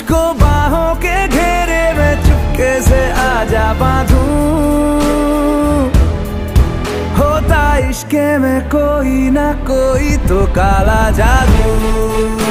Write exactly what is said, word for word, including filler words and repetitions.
तुझको बाहों के घेरे में चुपके से आजा बांधूं, होता इश्क़ में कोई ना कोई तो काला जादू।